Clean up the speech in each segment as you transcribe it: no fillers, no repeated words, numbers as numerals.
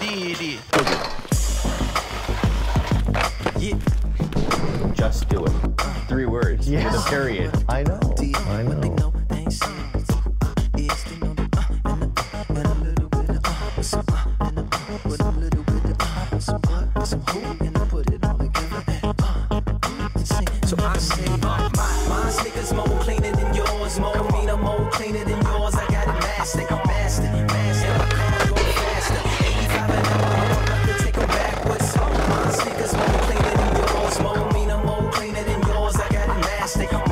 D. Yeah. Just do it. 3 words with a period. I know. I know. So I say, my sneakers more cleaner than yours, more meaner, more cleaner than yours. I got it mastered. My car go faster. 85 an hour, I'm about to take 'em backwards. My sneakers more cleaner than yours, more meaner, more cleaner than yours. I got it mastered. My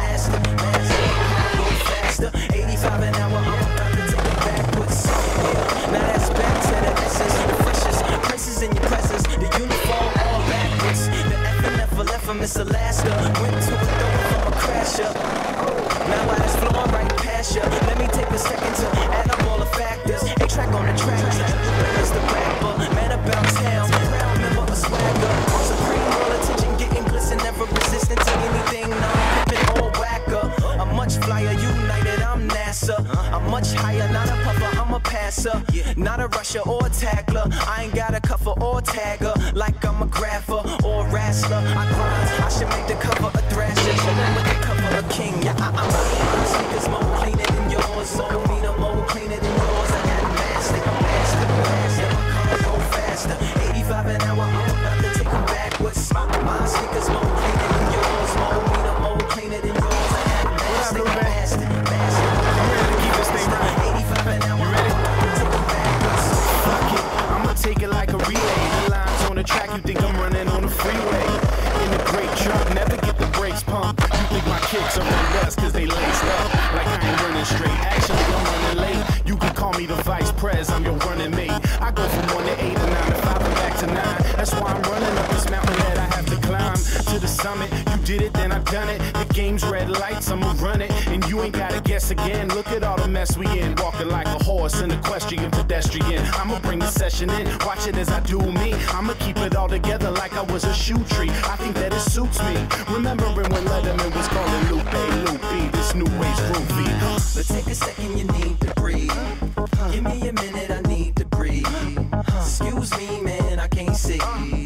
car go faster. 85 an hour, I'm about to take 'em backwards. Yeah, now that's back to the essence, the freshest princes in your presence. The uniform all backwards. The F and F left from Miss Alaska. Went to a door from a crasher. Now I just flowing right past ya. Let me take a second to add up all the factors. A track on the track. It's the rapper, man about town. Proud member of swagger. Supreme all attention, getting glisten, never resistant to anything. Non-pippin' or whacker. I'm much flyer, united, I'm NASA. I'm much higher, not a puffer, I'm a passer. Not a rusher or a tackler. I ain't got a cover or tagger. Like I'm a grapher or a wrestler. I grind, I should make the cover a thrasher. Chillin' with the cover a king. Yeah, I'm my sneakers more cleaner than yours. More meaner, more cleaner than yours. I got it mastered. Yeah, my car go faster. 85 an hour, I'm about to take 'em backwards. My sneakers more cleaner than yours. More meaner, more cleaner than yours. I got it mastered. I'm ready to keep this thing running. 85 an hour, You ready? I'm about to take 'em backwards. Fuck it, I'ma take it like a relay. The lines on the track, you think I'm running on the freeway. In the great truck, never get the brakes pumped. You think my kicks are on dust cause they laced up. Like I ain't running straight, actually I'm running late. You can call me the vice pres, I'm your running mate. I go from 1 to 8 and 9 to 5 and back to 9. That's why I'm running up this mountain that I have to climb to the summit. You did it, then I done it. The game's red lights, I'ma run it. And you ain't gotta guess again. Look at all the mess we in. Walking like a horse, an equestrian pedestrian. I'ma bring the session in, watch it as I do me. I'ma keep it all together like I was a shoe tree. I think that it suits me. Remembering when Letterman was calling Lupe, this new way's groovy. But take a second, you need to breathe. Give me a minute, I need to breathe. Excuse me, man, I can't see.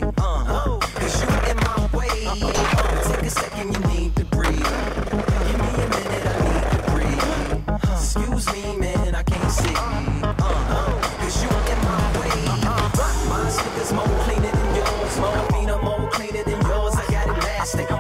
Cause you in my way. Take a second, you need to breathe. Give me a minute, I need to breathe. Excuse me, man, I can't see. Cause you in my way. My sneakers more cleaner than yours. More meaner, more cleaner than yours. I got it mastered.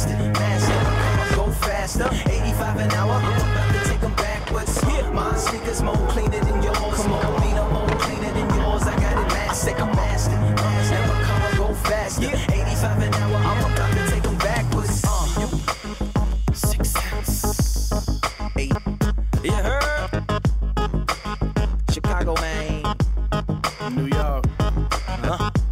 Go faster. 85 an hour, I'm about to take 'em backwards. My sneakers more cleaner than yours. More meaner, more cleaner than yours. I got it mastered. And my car go faster. 85 an hour, I'm about to take 'em backwards. 6 cents. 8. You heard? Chicago, man. New York. Huh?